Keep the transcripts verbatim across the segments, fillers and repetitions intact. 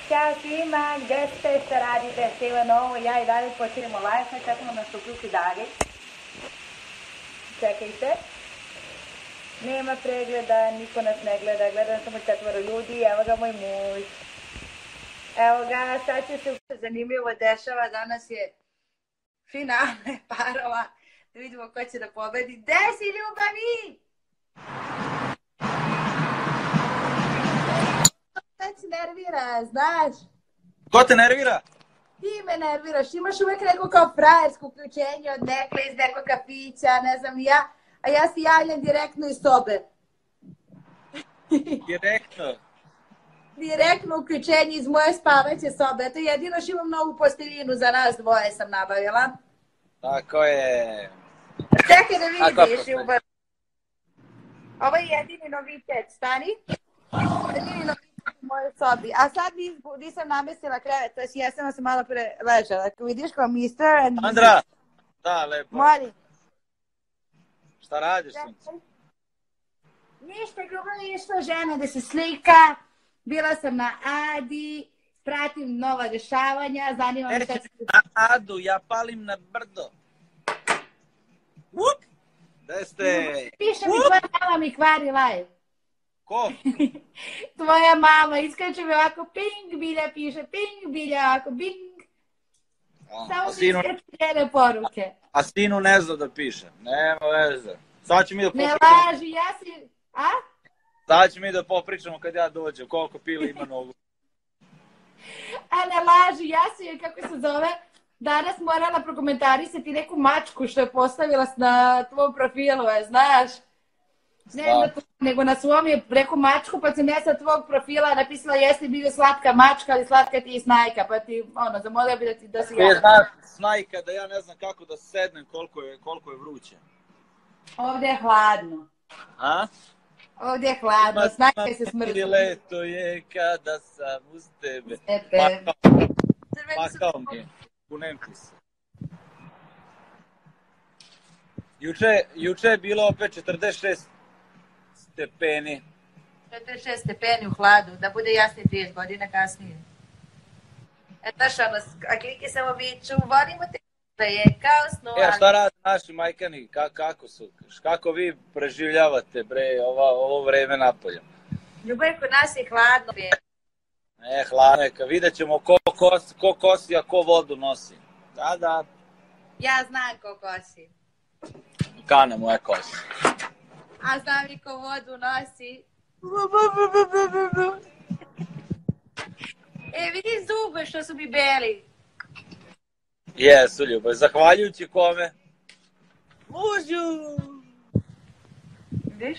Ćao svima, gde ste, šta radite, sve ima novo, ja i dalje počinimo live, sad čekamo na što uključi dalje. Čekajte. Nema pregleda, niko nas ne gleda, gledam samo četvoro ljudi, evo ga moj muž. Evo ga, sad će se zanimljivo dešava, danas je finale parova, da vidimo ko će da pobedi. Gde si, ljubavi? Sad se nervira, znaš? Ko te nervira? Ti me nerviraš, imaš uvek neko kao frajersko uključenje od nekle iz nekog kafića, ne znam ja, a ja se javljam direktno iz sobe. Direktno? Direktno uključenje iz moje spavaće sobe, to jedino što imam novu posteljinu za nas dvoje sam nabavila. Tako je. Čekaj da vidiš, ljubav. Ovo je jedini novitet, stani. Jedini novitet u mojoj sobi. A sad nisam namestila krevet, to je jesam se malo pre ležala. Ako vidiš kao mister and... Andra! Da, lepo. Molim. Šta radiš, sunce? Ništa, ljubav je išla žena da se slika. Bila sam na Adi, pratim nova dešavanja, zanima me šta se... Na Adu, ja palim na brdo. Up! Gde ste? Piše mi, tvoja mama mi kvari live. Ko? Tvoja mama, iskače mi ovako ping, bilja piše, ping, bilja ovako, bing. Samo mi iskače njene poruke. A sinu ne zna da piše, nema veze. Sad ću mi da popričamo. Ne laži, ja si... A? Sad ću mi da popričamo kad ja dođem, koliko pili ima nogu. A ne laži, ja si, kako se zove, danas morala prokomentarisati neku mačku što je postavila na tvom profilu, je, znaš? Ne na to, nego na svom je preko mačku, pa sam ja sa tvog profila napisala jesi bio slatka mačka, ali slatka ti je snajka, pa ti, ono, zamolila bi da ti da si ja. Ti znaš snajka da ja ne znam kako da sednem, koliko je, koliko je vruće. Ovdje je hladno. A? Ovdje je hladno, snajka se smrzi. Leto je kada sam uz tebe. Tebe. Pakao mi je, kunem ti se. Juče, juče je bilo opet četrdeset šest stepeni. četrdeset šest stepeni u hladu, da bude jasnije trideset godina kasnije. Eto što ono, a kliki samo viču, volimo te da je kao snu. E, a šta rade naši majkani, Ka, kako su, kako vi preživljavate bre ova, ovo vreme napolja? Ljubav kod nas je hladno. E, hladno je, vidjet ćemo ko, kos, ko kosi, a ko vodu nosi. Da, da. Ja znam ko kosi. Kana moja kosi. A znam i ko vodu nosi. E, vidi zube što su mi beli. Jesu, ljubav. Zahvaljujući kome? Mužu! Vidiš?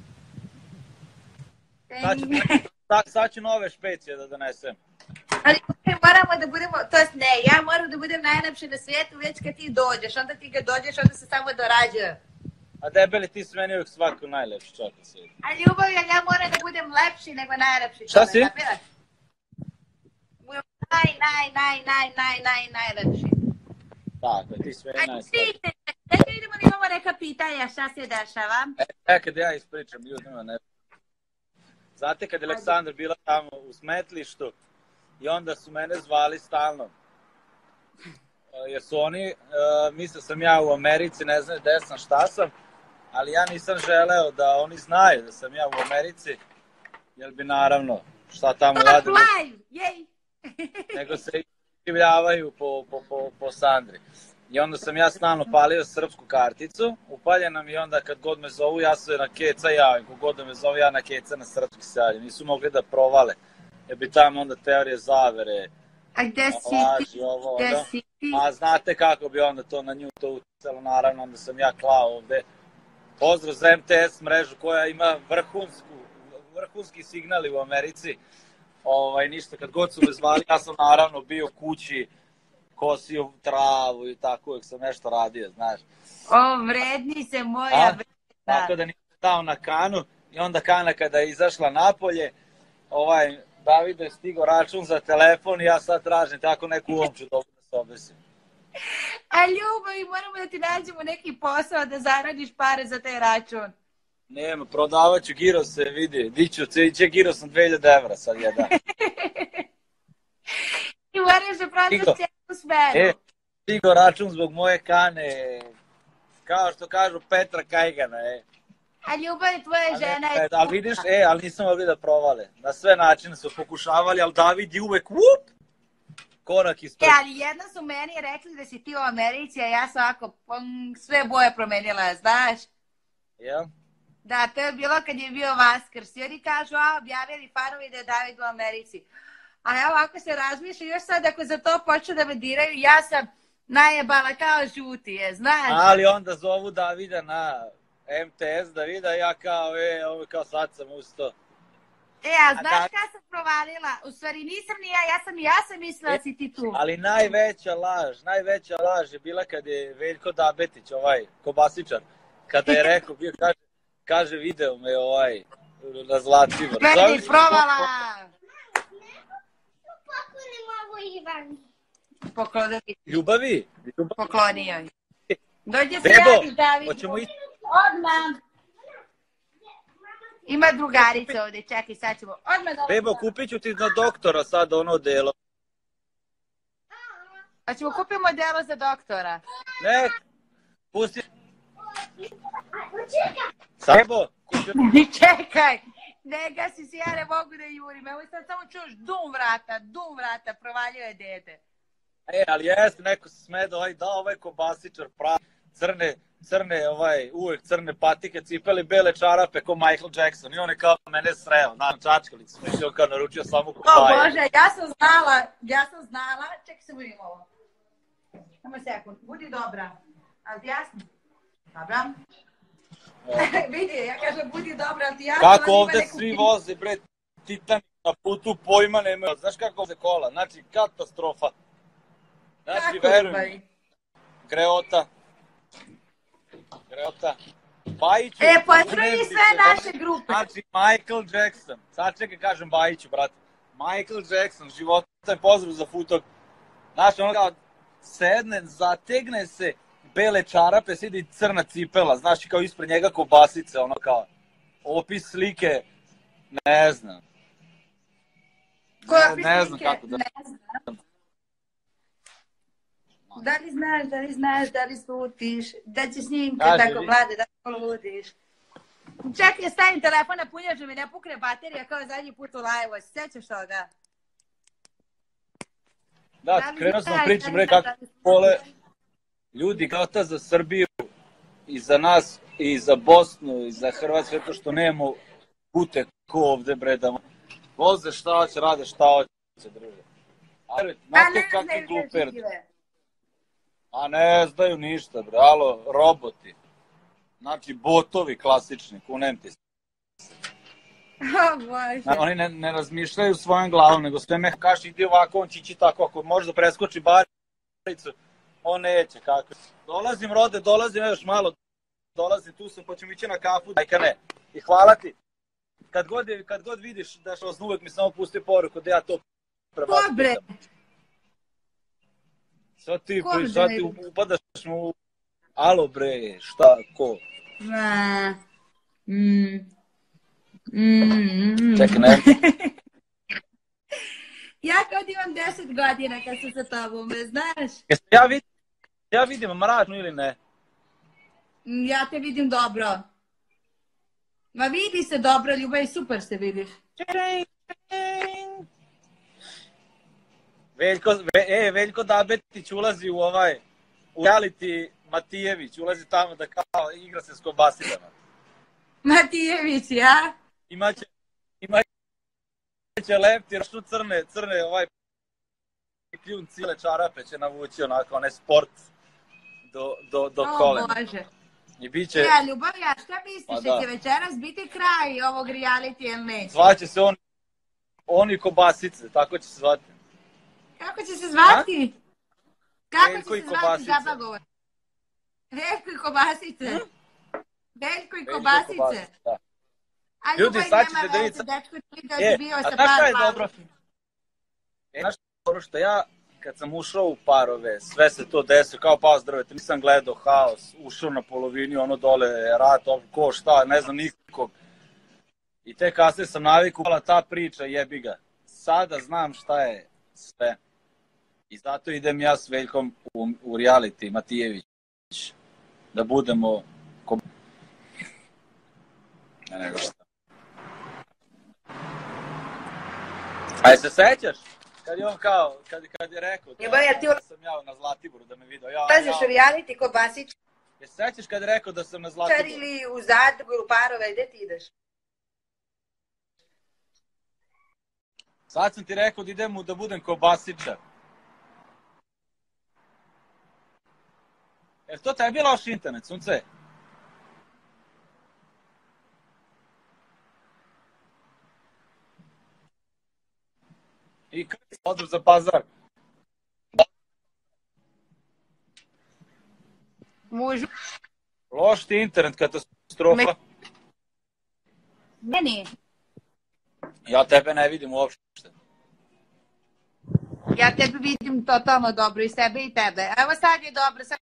Sad ću, sad, sad ću nove špecije da donesem. Ali moramo da budemo, to jest ne, ja moram da budem najlepši na svijetu već kad ti dođeš, onda ti kad dođeš, onda se samo dorađuje. A debeli, ti si meni uvijek svako najlepši čovjek na svijetu. A ljubav, ja moram da budem lepši nego najlepši čovjek. Šta si? Budem naj, naj, naj, naj, naj, naj, najlepši. Tako, ti si meni najslabši. Ajde, da vidimo da imamo neka pitanja, šta se dešava? E, kad ja ispričam ljudima, ne... Znate, kad je Aleksandar bila tamo u smetlištu i onda su mene zvali stalno. Jer su oni, uh, mislio sam ja u Americi, ne znam gde sam, šta sam, ali ja nisam želeo da oni znaju da sam ja u Americi, jer bi naravno, šta tamo rade, nego se življavaju po, po, po, po Sandri. I onda sam ja stalno palio srpsku karticu, upaljena mi i onda kad god me zovu, ja se na keca javim, kogod da me zove, ja na keca na srpski se javim. Nisu mogli da provale, jer bi tamo onda teorije zavere, a gde si ti? Ovo, gde da. si ti? A znate kako bi onda to na nju to uticalo, naravno, onda sam ja klao ovde. Pozdrav za M T S mrežu koja ima vrhunsku, vrhunski signali u Americi. Ovaj, ništa, kad god su me zvali, ja sam naravno bio kući, kosio travu i tako, uvijek sam nešto radio, znaš. O, vredni se moja vredna. Tako da nisam stao na kanu i onda kana kada je izašla napolje, ovaj, Davido je stigao račun za telefon i ja sad tražim tako neku omču dobro da se obesim. A ljubavi, moramo da ti nađemo neki posao da zaradiš pare za taj račun. Nema, prodavat ću, giro se vidi, diću, će giro sam dve hiljade evra sad jedan. prodaš Stigo. cijelu smenu. E, stigo račun zbog moje kane, kao što kažu Petra Kajgana, e. A ljubav tvoje žena je... Ali vidiš, e, ali nisam mogli da provale. Na sve načine su pokušavali, ali David je uvek, vup, korak ispred. E, ali jedno su meni rekli da si ti u Americi, a ja sam ovako pom, sve boje promenila, znaš? Jel? Da, to je bilo kad je bio Vaskrs. I oni kažu, a, objavili fanovi da je David u Americi. A ja ovako se razmišljam, još sad ako za to počnu da me diraju, ja sam najebala kao žuti je, znaš? Ali onda zovu Davida na M T S Davida, ja kao, e, ovo kao sad sam ustao. E, a znaš da... kada sam provalila? U stvari nisam ni ja, ja sam, ja sam mislila da si ti tu. Ali najveća laž, najveća laž je bila kad je Veljko Dabetić, ovaj, kobasičar, kada je rekao, bio, kaže, kaže video me ovaj, na Zlatibor. Vedi, provala! Pokloni mogu Ivan. Pokloni. Ljubavi? Ljubavi? Pokloni joj. Dođe se Bebo, javi, David. hoćemo ići. Odmah. Ima drugarica ovdje, čekaj, sad ćemo. Odmah da... Bebo, kupit ću ti na doktora sad ono delo. A ćemo kupiti modelo za doktora. Ne, pusti. Bebo, kupit Čekaj, ne gasi se, ja ne mogu da jurim. Evo sad samo čuš dum vrata, dum vrata, provaljuje dete. E, ali jeste, neko se sme da ovaj, da ovaj kobasičar pravi, crne, crne, ovaj, uvek crne patike, cipele, bele čarape, ko Michael Jackson. I on je kao mene sreo, znam, čačkalicu. Mislim, on kao naručio samo kopaje. O Bože, ja sam znala, ja sam znala, čekaj se budem ovo. Samo sekund, budi dobra. Ali ti jasno? Dobra. Vidi, ja kažem budi dobra, ali ti jasno... Kako ovde svi voze, bre, Titanic na putu, pojma nemaju. Znaš kako voze kola? Znači, katastrofa. Znači, verujem. Greota. Greota. Bajiću. E, potvrdi sve naše grupe. Znači, Michael Jackson. Sad čekaj, kažem Bajiću, brate. Michael Jackson, života je pozdrav za futog. Znači, ono kao, sedne, zategne se, bele čarape, sidi crna cipela. Znači, kao ispred njega kobasice, ono kao, opis slike, ne znam. Koja ne, ne znam kako da... Ne znam. Da li znaš, da li znaš, da li slutiš, da će snimke Kaži, tako mlade, da poludiš. Čekaj, stavim telefon na punjač da mi ne pukne baterija kao zadnji put u live-u. Sjećaš toga? Da, da krenuo sam pričam, re, kako vole ljudi kao ta za Srbiju i za nas i za Bosnu i za Hrvatsku, zato što nemamo pute ko ovde, bre, da voze šta hoće, rade šta hoće, druže. Ali, znate kakvi gluperdi. A ne znaju ništa, bre, alo, roboti. Znači, botovi klasični, kunem ti se. Oh, Bože. Oni ne, ne razmišljaju svojom glavom, nego sve me kaš, idi ovako, on će ići tako, ako može da preskoči baricu, on neće, kako. Dolazim, rode, dolazim, još malo, dolazim, tu sam, pa ćemo ići na kafu, dajka ne. I hvala ti. Kad god, kad god vidiš da što uvek mi samo pusti poruku da ja to prebacitam. Dobre. Sad ti, sad ti upadaš mu, alo bre, šta, ko? Ma, mm, mm, Čekaj, ne. Ja kad imam deset godina kad sam sa tobom, znaš? Ja vidim, ja vidim mračno ili ne? Ja te vidim dobro. Ma vidi se dobro, ljubav, super se vidiš. Veljko, e, Veljko Dabetić ulazi u ovaj, u reality Matijević, ulazi tamo da kao igra se s kobasidama. Matijević, ja? Imaće, imaće lepti, rašnu crne, crne, ovaj, kljun cile čarape će navući onako, onaj sport do, do, do kolena. O Bože. I bit će... Ja, ljubav, ja, šta misliš, Pa da da. će večeras biti kraj ovog reality ili neće? Zvaće se on, oni kobasice, tako će se zvati. Kako će se zvati? Kako Veljko će i se zvati kobasice. zabagovor? Veljko i kobasice. Hm? Veljko i Veljko i kobasice. kobasice, da. A Ljudi, ljubav sad nema ćete da veze, vidite- dečko ti da E, si bio a sa znaš šta par je dobro? babuši. E, znaš što, što ja, kad sam ušao u parove, sve se to desilo, kao pao zdravete, nisam gledao haos, ušao na polovini, ono dole, rat, ovo, ko, šta, ne znam nikog. I te kasnije sam navikao, ta priča, jebi ga. Sada znam šta je sve. I zato idem ja s Veljkom u, u reality Matijević. Da budemo... Ko... Ne, nego šta. A je se sećaš? Kad je on kao, kad, kad je rekao da, Ljubav, ti da sam ja na Zlatiboru da me vidio. Ja, ulaziš ja. u reality ko Basić? Je se sećaš kad je rekao da sam na Zlatiboru? Ili u Zadru, u Parove, gde ti ideš? Sad sam ti rekao da idem da budem ko Basića. Jer to tebi je loš internet, sunce? I kada odu za pazar? Mužu. Loš ti internet, katastrofa. Me... Meni. Ja tebe ne vidim uopšte. Ja tebe vidim totalno dobro, i sebe i tebe. Evo sad je dobro, sad